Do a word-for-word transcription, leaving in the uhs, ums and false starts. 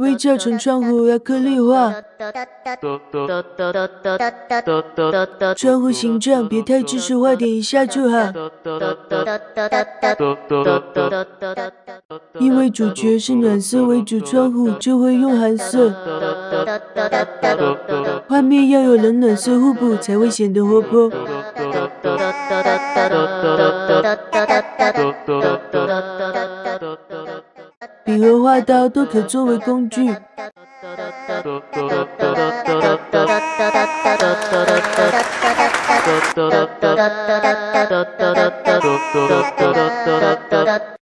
微调成窗户亚克力画。窗户形状别太知识化，点一下就好。因为主角是暖色为主，窗户就会用寒色。画面要有冷暖色互补，才会显得活泼。笔和画刀都可作为工具。